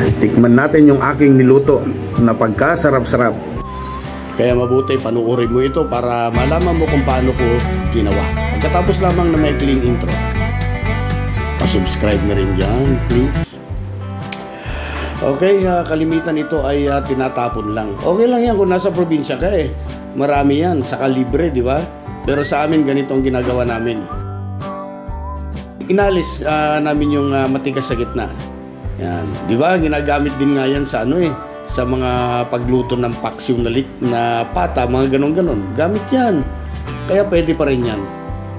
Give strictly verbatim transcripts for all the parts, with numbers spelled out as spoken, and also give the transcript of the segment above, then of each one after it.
Tikman natin yung aking niluto na pagkasarap-sarap. Kaya mabuti panuorin mo ito para malaman mo kung paano ko ginawa. Pagkatapos lamang na may clean intro, pa-subscribe na rin dyan, please. Okay, uh, kalimitan ito ay uh, tinatapon lang. Okay lang yan kung nasa probinsya ka eh. Marami yan, saka libre, di ba? Pero sa amin ganito ang ginagawa namin. Inalis uh, namin yung uh, matigas sa gitna. Yan, di ba? Ginagamit din nga yan sa ano eh, sa mga pagluto ng paksiw na lit na pata, mga ganon-ganon. Gamit yan. Kaya pwede pa rin yan.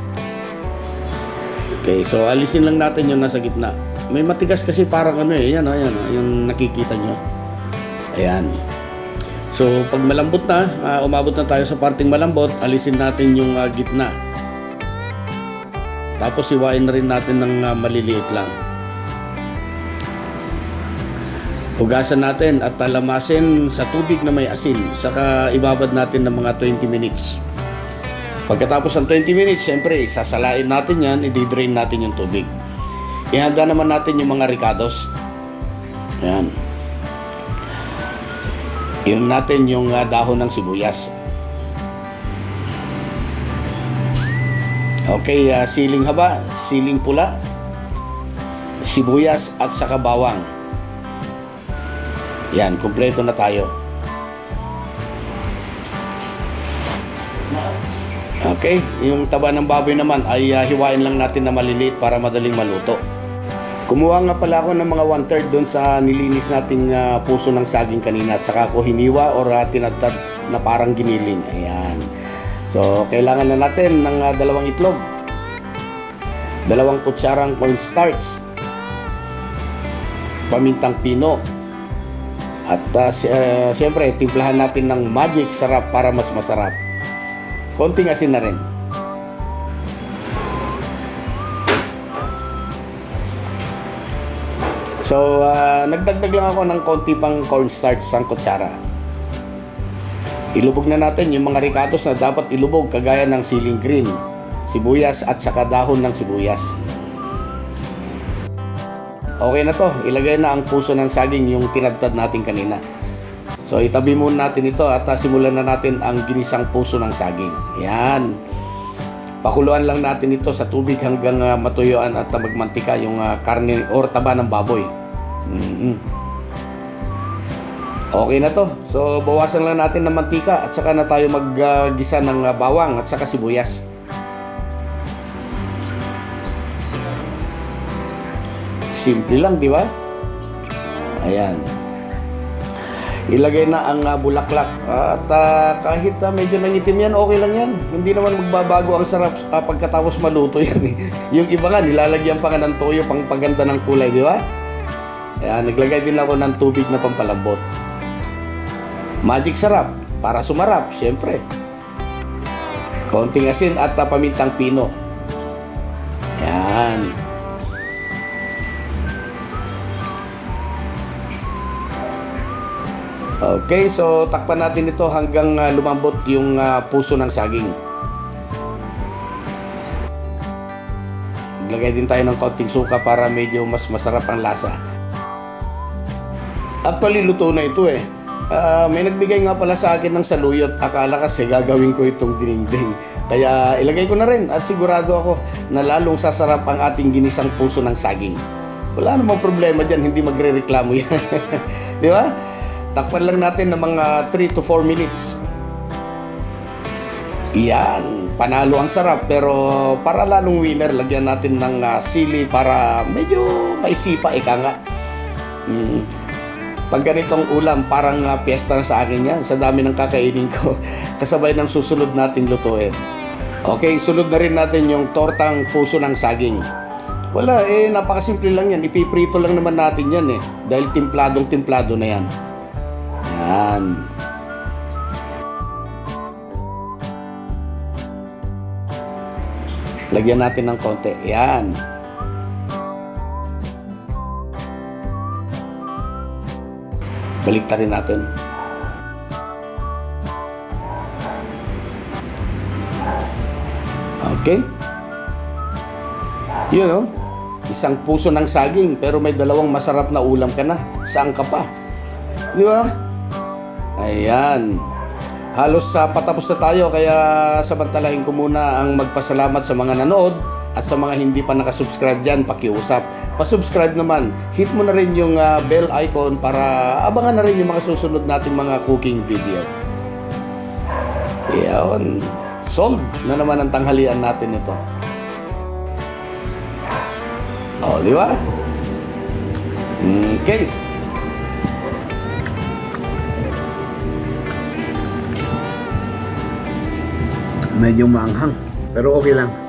Okay, so alisin lang natin yung nasa gitna. May matigas kasi parang ano eh, yan, yan, yung nakikita nyo. Ayan. So pag malambot na, uh, umabot na tayo sa parting malambot, alisin natin yung uh, gitna. Tapos iwain na rin natin ng uh, maliliit lang. Hugasan natin at talamasin sa tubig na may asin. Saka ibabad natin ng mga twenty minutes. Pagkatapos ng twenty minutes, syempre sasalain natin yan, i-drain natin yung tubig. Ihanda naman natin yung mga ricados. Ayan. Iyon natin yung uh, dahon ng sibuyas. Okay, uh, siling haba, siling pula, sibuyas at saka bawang. Yan, kumpleto na tayo. Okay, yung taba ng baboy naman ay uh, hiwain lang natin na maliliit para madaling maluto. Kumuha nga pala ako ng mga one third doon sa nilinis nating uh, puso ng saging kanina at saka ko hiniwa or uh, tinadtad na parang giniling. Ayan. So, kailangan na natin ng uh, dalawang itlog, dalawang kutsarang cornstarch, pamintang pino, at uh, uh, siyempre, timplahan natin ng magic sarap para mas masarap. Konting asin na rin. So, uh, nagdagdag lang ako ng konti pang cornstarch sa kutsara. Ilubog na natin yung mga ricados na dapat ilubog kagaya ng siling green, sibuyas at saka dahon ng sibuyas. Okay na to, ilagay na ang puso ng saging yung tinadtad natin kanina. So itabi muna natin ito at uh, simulan na natin ang ginisang puso ng saging. Yan. Pakuluan lang natin ito sa tubig hanggang uh, matuyuan at uh, magmantika yung uh, karne or taba ng baboy. Mm-hmm. Okay na to. So bawasan lang natin ng mantika at saka na tayo maggisa uh, ng uh, bawang at saka sibuyas. Simple lang, di ba? Ayan. Ilagay na ang uh, bulaklak at uh, kahit uh, medyo nangitim yan, okay lang yan. Hindi naman magbabago ang sarap uh, pagkatapos maluto yan. Yung iba nga, nilalagyan pa nga ng toyo pang paganda ng kulay, di ba? Ayan, naglagay din ako ng tubig na pampalambot. Magic sarap, para sumarap, siyempre. Konting asin at uh, pamintang pino. Ayan. Okay, so takpan natin ito hanggang uh, lumambot yung uh, puso ng saging. Maglagay din tayo ng kaunting suka para medyo mas masarap ang lasa. Actually, luto na ito eh. Uh, may nagbigay nga pala sa akin ng saluyot. Akala kasi gagawin ko itong dinengdeng. Kaya ilagay ko na rin at sigurado ako na lalong sasarap ang ating ginisang puso ng saging. Wala namang problema dyan, hindi magre-reklamo yan. Di ba? Takpan lang natin ng mga three to four minutes. Iyan, panalo ang sarap. Pero para lalong winner, lagyan natin ng uh, sili para medyo may sipa, ika nga. Mm. Pag ganitong ulam, parang uh, piyesta na sa akin yan. Sa dami ng kakainin ko, kasabay ng susunod nating lutuin. Okay, sunod na rin natin yung tortang puso ng saging. Wala, eh, napakasimple lang yan. Ipiprito lang naman natin yan eh. Dahil timpladong timplado na yan. Yan. Lagyan natin ng konti. Yan. Baliktarin natin. Okay. Yun, oh. Isang puso ng saging pero may dalawang masarap na ulam ka na. saan ka pa? Di ba? Ayan. Halos sa uh, patapos na tayo, kaya samantalahin ko muna ang magpasalamat sa mga nanood at sa mga hindi pa nakasubscribe dyan, pakiusap. Pa-subscribe naman. Hit mo na rin yung uh, bell icon para abangan na rin yung mga susunod nating mga cooking video. Ayan. Solve na naman ang tanghalian natin ito. O, di ba? Okay. Medyo maanghang, pero okay lang.